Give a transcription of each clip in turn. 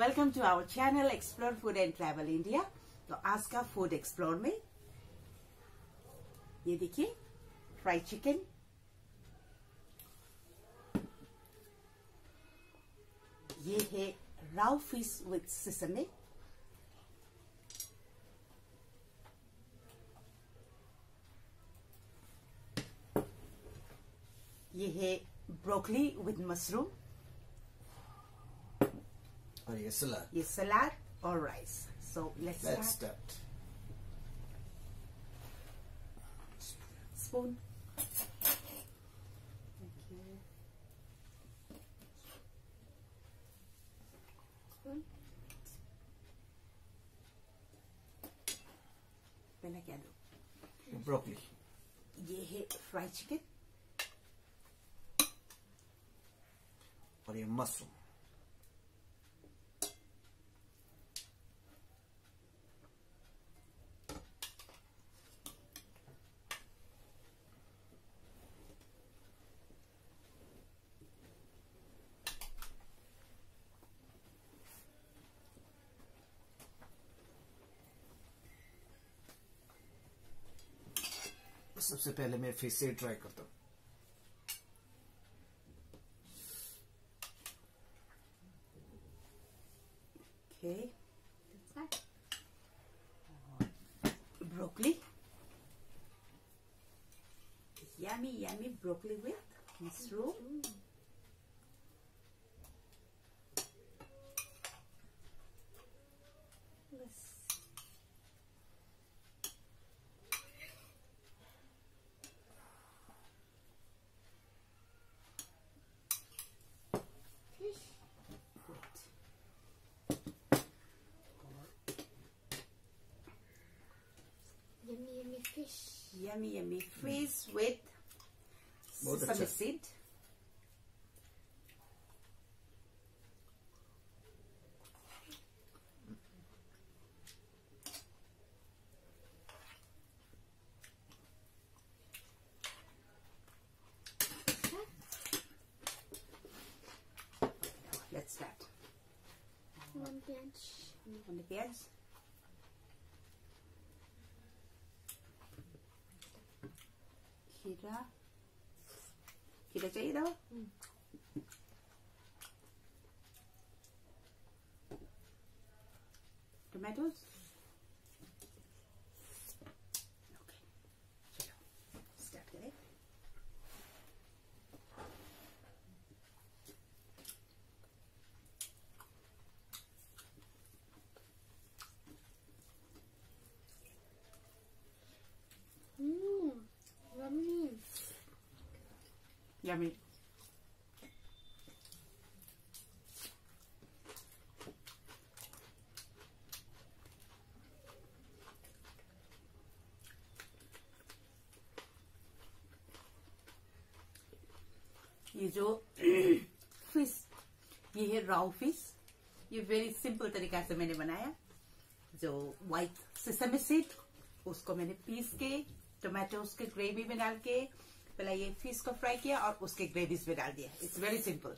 Welcome to our channel explore food and travel India. तो आज का फूड एक्सप्लोर में ये देखिए फ्राइड चिकन, ये है राव फिश विद सेसमे, ये है ब्रोकली विद मशरूम, और ये सलाद, ये सलाद और rice. So let's start. Spoon, पहले क्या दो? ब्रोकली, ये है फ्राइड चिकन और ये मशरूम, सबसे पहले मैं फिश से ट्राई करता हूँ। Okay, that's that. Broccoli, yummy broccoli with mushroom. Yummy fish with sesame seed. Let's start. One pinch. On the pièce. खीरा चाहिए था? टोमेटोज, ओके, चलो स्टार्ट करें। Yummy. ये जो फिश, ये है राव फिश। ये वेरी सिंपल तरीका से मैंने बनाया। जो व्हाइट सेसमे सीड, उसको मैंने पीस के टोमेटोज के ग्रेवी में डाल के पहले ये फिश को फ्राई किया और उसके ग्रेवीज में डाल दिया। It's very simple.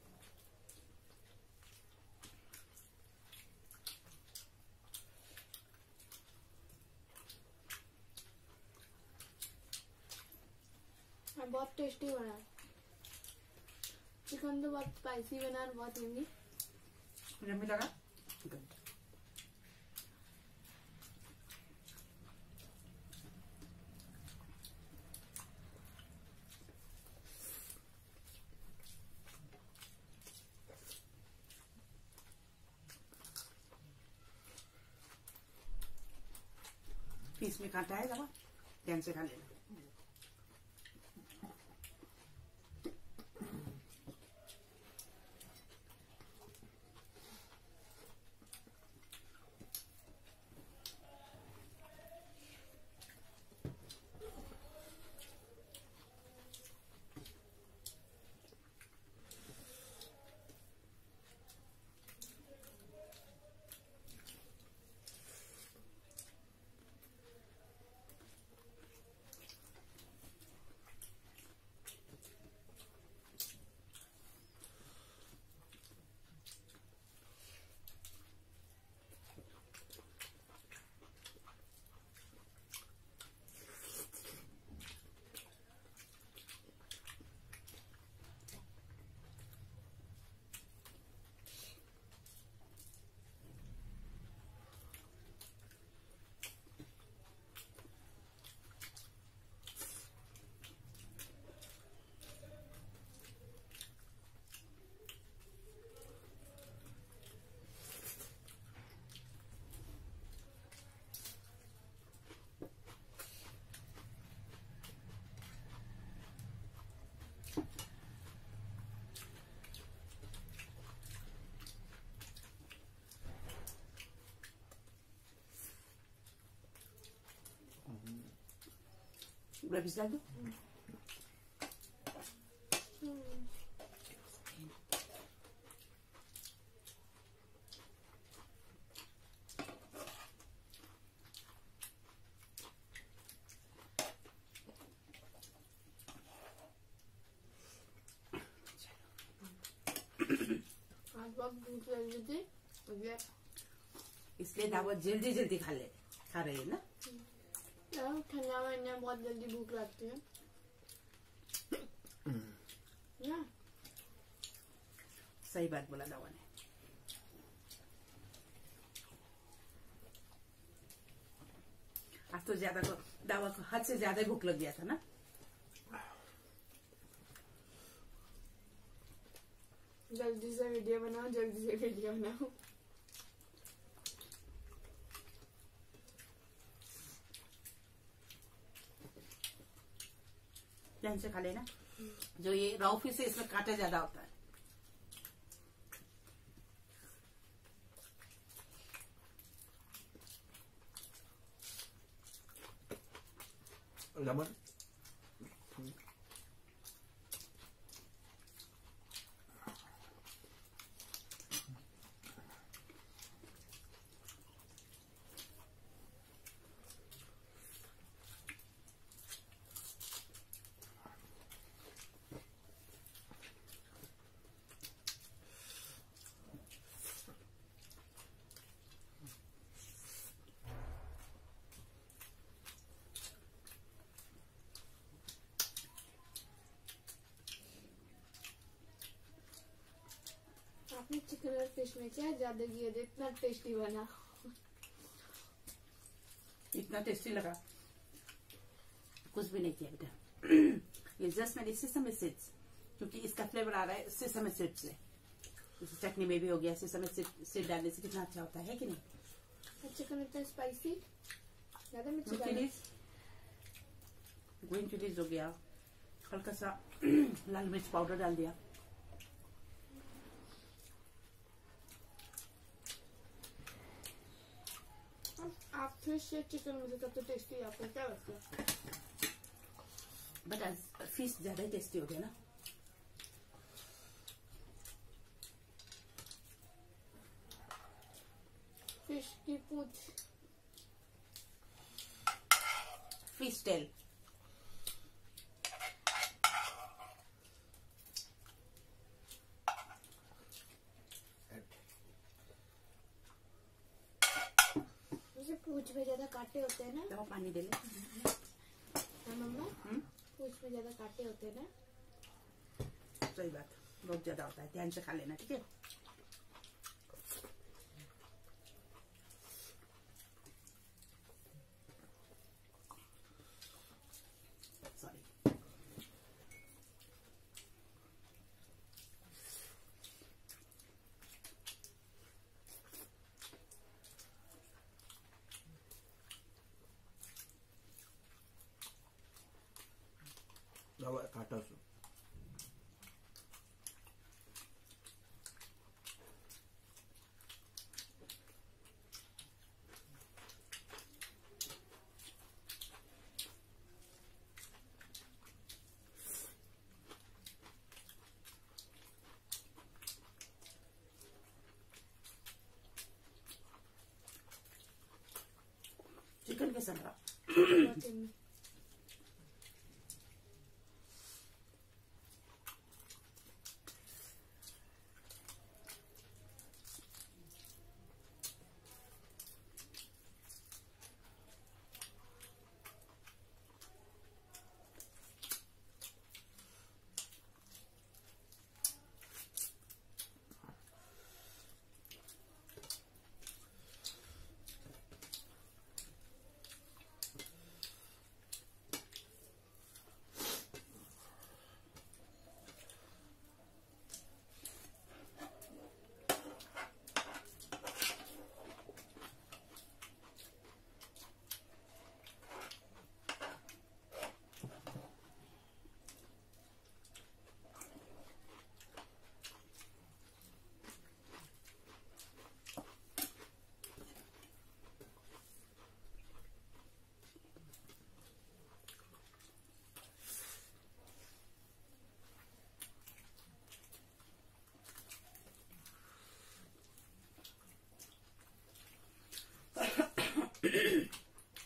बहुत टेस्टी बना। चिकन तो बहुत स्पाइसी बना और बहुत यम्मी। यम्मी लगा। पीस में काटा है दवा, ध्यान से खा लेना। ग्रेवीज डाल दो। आज बहुत भूख लग रही थी, इसलिए दावत जल्दी जल्दी खा रही है ना। ठंडा महीने में बहुत जल्दी भूख लगती है ना। सही बात बोला दावा ने। आज तो दावा को हद से ज्यादा भूख लग गया था ना। जल्दी से वीडियो बनाओ, जल्दी से वीडियो बनाओ। ध्यान से खा लेना। जो ये रॉ फिश है इसमें कांटा ज्यादा होता है। लेमन आपने चिकन और फिश में क्या ज्यादा किया था, इतना टेस्टी बना। इतना टेस्टी लगा, कुछ भी नहीं किया बेटा। ये जस्ट मैंने सेसमी सीड्स, क्योंकि इसका फ्लेवर आ रहा है सेसमी सीड से। जैसे चटनी में भी हो गया, सेसमी सीड डालने से कितना अच्छा होता है कि नहीं। चिकन इतना स्पाइसी, ज्यादा मिर्ची चिलीज, ग्रीन चिलीज हो गया, हल्का सा लाल मिर्च पाउडर डाल दिया। आप फिश या चिकन में से सबसे टेस्टी आपको क्या लगता है? बट आज फिश ज्यादा ही टेस्टी हो गया ना। फिश की पूंछ, फिश टेल। जैसे पूंछ में ज्यादा कांटे होते हैं ना। तो पानी दे ले। हाँ मम्मा, पूंछ में ज्यादा कांटे होते हैं ना। सही बात, बहुत ज्यादा होता है, ध्यान से खा लेना, ठीक है। सॉरी। काटा सो चिकन के संग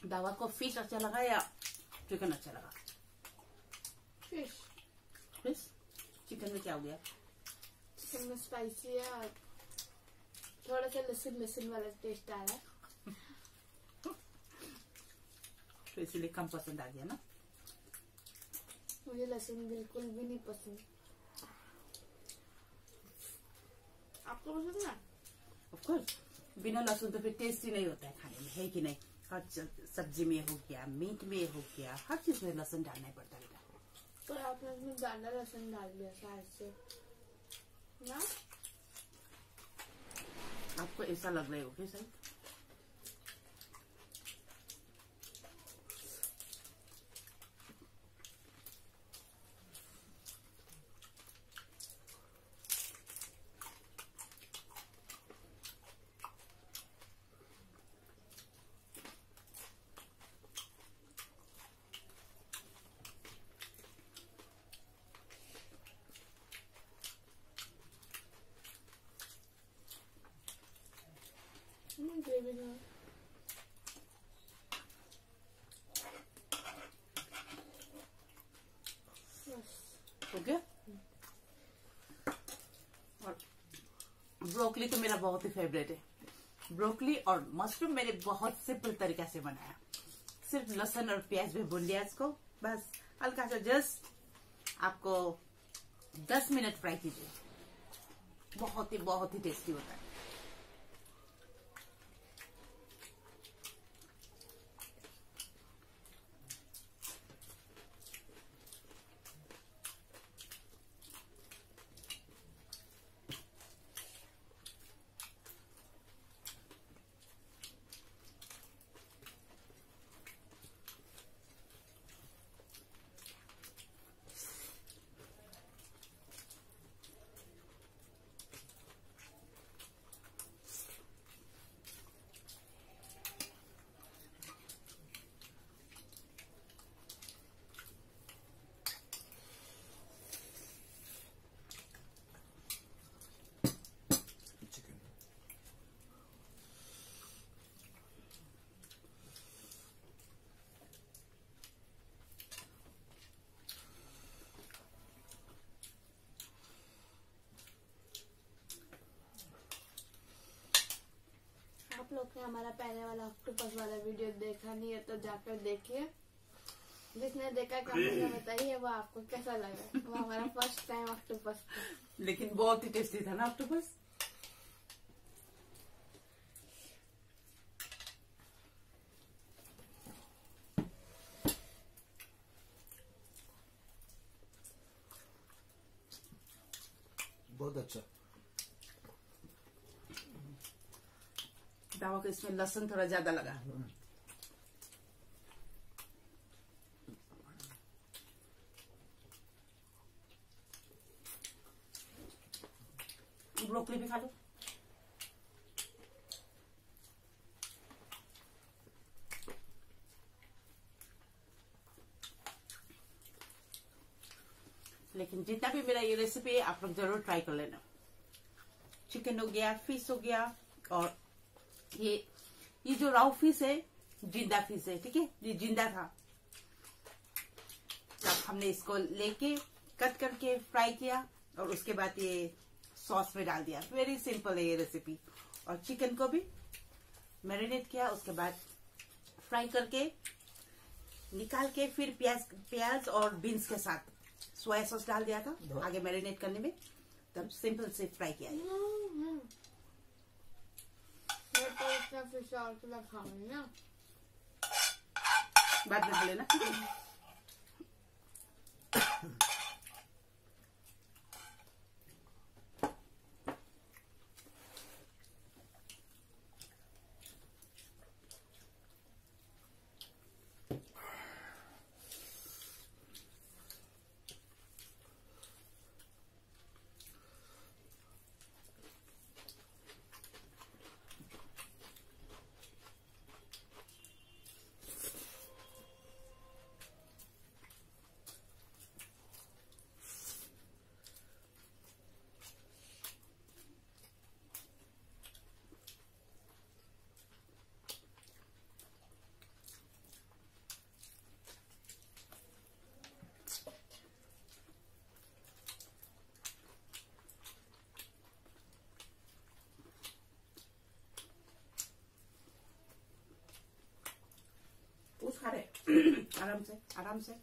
दावा को फिश अच्छा लगा या चिकन अच्छा लगा? फिश। फिश? चिकन में क्या हो गया? चिकन में स्पाइसी है और थोड़ा सा लहसुन वाला टेस्ट आ रहा है, तो इसीलिए कम पसंद आ गया ना? मुझे लहसुन बिल्कुल भी नहीं पसंद। आपको पसंद है? ऑफ कोर्स, बिना लहसुन तो फिर टेस्ट ही नहीं होता है खाने में, है कि नहीं? हर सब्जी में हो गया, मीट में हो गया, हर चीज में लहसुन डालना ही पड़ता है बेटा। पर आपने उसमें ज्यादा लहसुन डाल दिया शायद से ना? आपको ऐसा लग रहा है ओके सही? ग्रेवी में ओके। और ब्रोकली तो मेरा बहुत ही फेवरेट है। ब्रोकली और मशरूम मैंने बहुत सिंपल तरीका से बनाया। सिर्फ लहसुन और प्याज में भून लिया इसको, बस हल्का सा जस्ट आपको 10 मिनट फ्राई कीजिए, बहुत ही टेस्टी होता है। चिकन आप लोग ने हमारा पहले वाला ऑक्टोपस वाला वीडियो देखा नहीं है तो जाकर देखिए। जिसने देखा कमेंट में बताइए वो आपको कैसा लगा। वो हमारा फर्स्ट टाइम ऑक्टोपस था। लेकिन बहुत ही टेस्टी था ना ऑक्टोपस? बहुत अच्छा। दावा को इसमें लहसुन थोड़ा ज्यादा लगा। ब्रोकली भी खा लो। लेकिन जितना भी मेरा ये रेसिपी है आप लोग जरूर ट्राई कर लेना। चिकन हो गया, फिश हो गया, और ये जो राव फिश है जिंदा फिश है, ठीक है? ये जिंदा था, तब हमने इसको लेके कट करके फ्राई किया और उसके बाद ये सॉस में डाल दिया। वेरी सिंपल है ये रेसिपी। और चिकन को भी मैरिनेट किया, उसके बाद फ्राई करके निकाल के फिर प्याज और बीन्स के साथ सोया सॉस डाल दिया था आगे मैरिनेट करने में, तब सिंपल से फ्राई किया है। मैं तो इसका फिश और तो खाऊंगी ना, बाद में बोले ना। आराम से आराम से।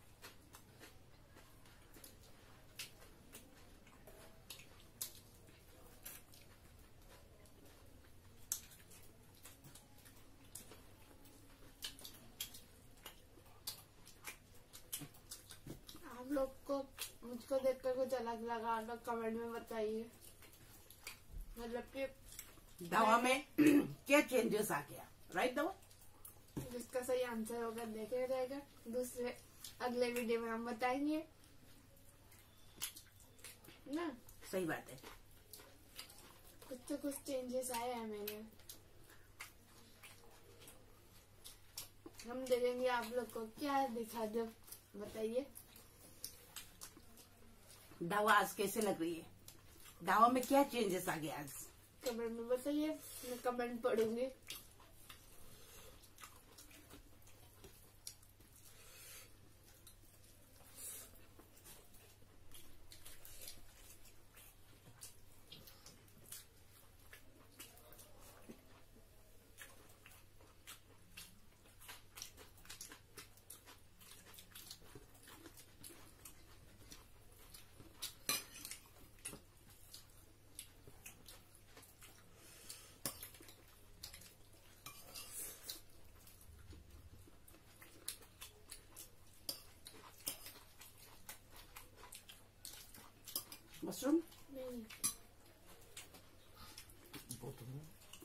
आप लोग को मुझको देखकर कुछ अलग लगा तो कमेंट में बताइए। मतलब कि दवा में क्या चेंजेस आ गया, राइट दवा? जिसका सही आंसर होगा देखे रहेगा, दूसरे अगले वीडियो में हम बताएंगे ना। सही बात है। कुछ तो कुछ चेंजेस आए हैं मैंने। हम देखेंगे आप लोग को क्या दिखा दो, बताइए। दवा आज कैसे लग रही है? दवा में क्या चेंजेस आ गया आज? कमेंट में बताइए, मैं कमेंट पढ़ूंगी। मशरूम नहीं, बहुत हो।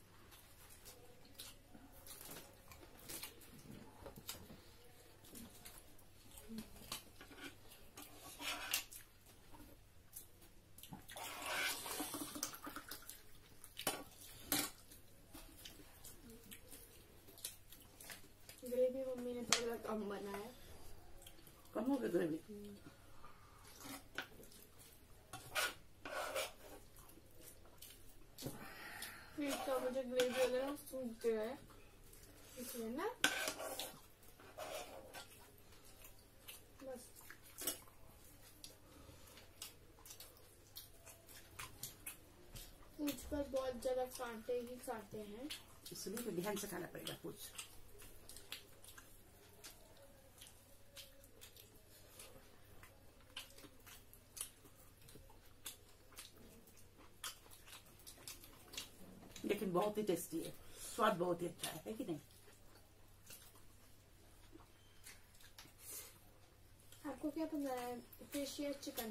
ग्रेवी मम्मी ने थोड़ा कम बनाया। कम हो गया ग्रेवी। फिर तो मुझे ग्रेवी वगैरह सूखते है, इसलिए ना बस। पूछ पर बहुत ज्यादा कांटे ही काटे हैं, इसलिए तो ध्यान से खाना पड़ेगा कुछ। लेकिन बहुत ही टेस्टी है, स्वाद बहुत ही अच्छा है कि नहीं? आपको क्या पसंद है, फिश या चिकन?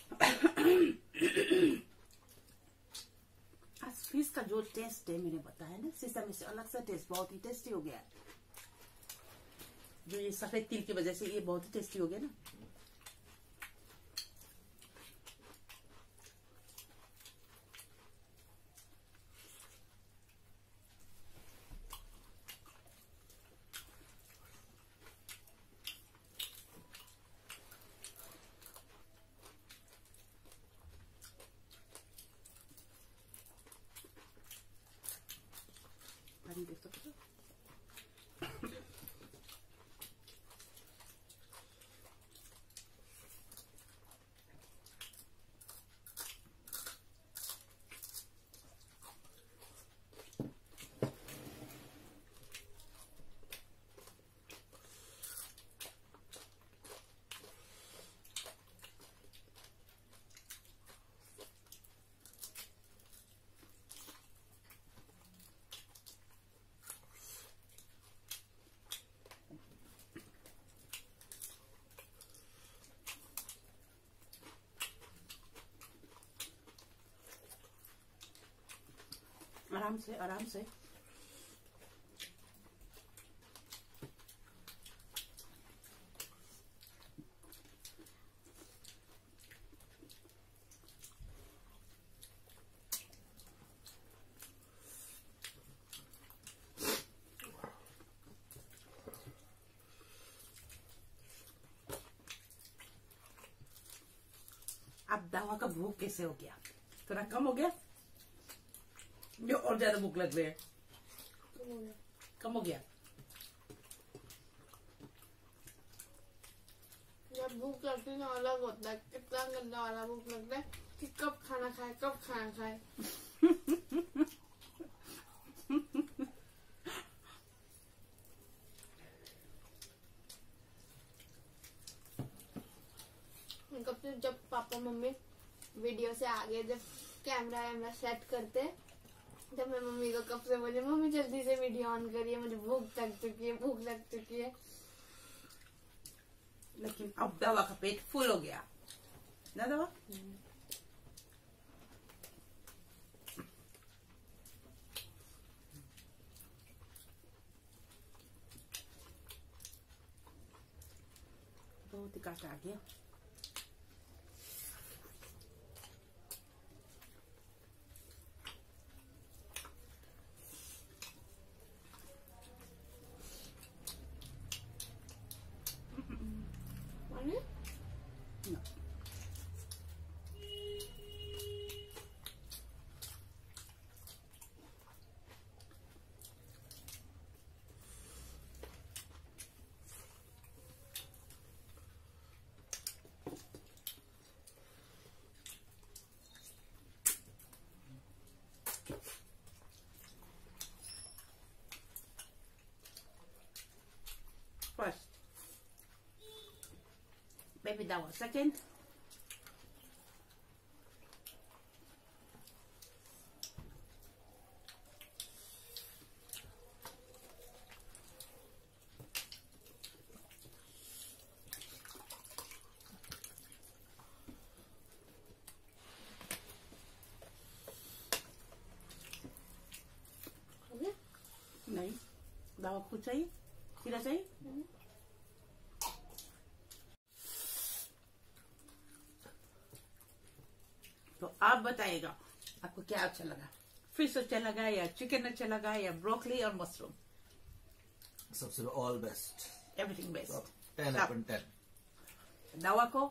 आज फिश का जो टेस्ट है मैंने बताया ना, सीसम से अलग सा टेस्ट, बहुत ही टेस्टी हो गया। जो ये सफेद तिल की वजह से ये बहुत ही टेस्टी हो गया ना। पानी देख सकते हो? आराम से आराम से। अब दवा का भूख कैसे हो गया? थोड़ा कम हो गया? जो और ज्यादा भूख लग रही है? कम हो गया? जब भूख लगती है ना अलग होता है, कितना गंदा वाला भूख लगता है कि कब खाना खाए कब खाना खाए। मम्मी वीडियो से आगे जब कैमरा वैमरा सेट करते, जब मैं मम्मी को कब से बोली मम्मी जल्दी से वीडियो ऑन करिए, मुझे भूख लग चुकी है। लेकिन अब दवा का पेट फुल हो गया ना दवा। बहुत ही काटा आ गया। No. First, baby that was second. नहीं, दावा कुछ चाहिए, खीरा चाहिए। तो आप बताइएगा आपको क्या अच्छा लगा, फिश अच्छा लगा या चिकन अच्छा लगा या ब्रोकली और मशरूम? सबसे ऑल बेस्ट, एवरीथिंग बेस्ट, 10/10। दावा को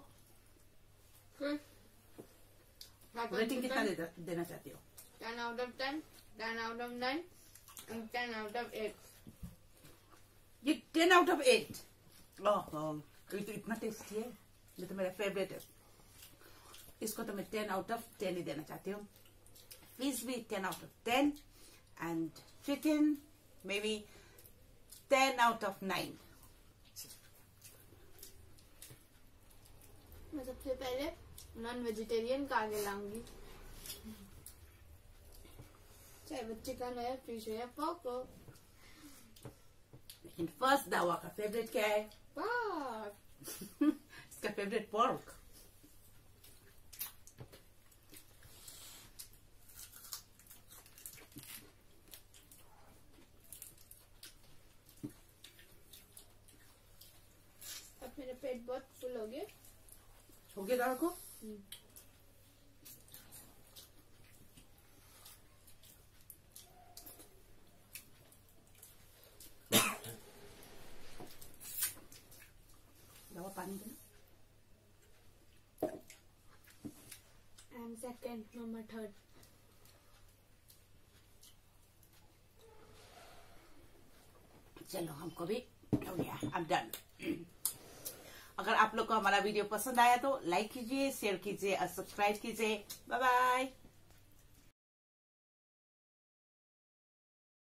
रेटिंग कितना देना चाहती हो? 10 out of 10, 10 out of 9 and 10 out of 8। ये 10 out of 8। ये तो इतना टेस्टी है, ये तो मेरा फेवरेट है। इसको तो मैं 10 out of 10 ही देना चाहती हूँ। फिश भी 10 out of 10 and chicken maybe 10 out of 9। मैं सबसे पहले नॉन वेजिटेरियन का आगे लाऊंगी, चाहे वो चिकन है, फिश है, पोर्क हो। लेकिन फर्स्ट दावा का फेवरेट क्या है? पोर्क। इसका फेवरेट पोर्क। अब मेरा पेट बहुत फुल हो गया। हो गया दावा को? दावा पानी देना। I'm second, mamma third. चलो हमको भी हो गया, I'm done। अगर आप लोग को हमारा वीडियो पसंद आया तो लाइक कीजिए, शेयर कीजिए और सब्सक्राइब कीजिए। Bye bye.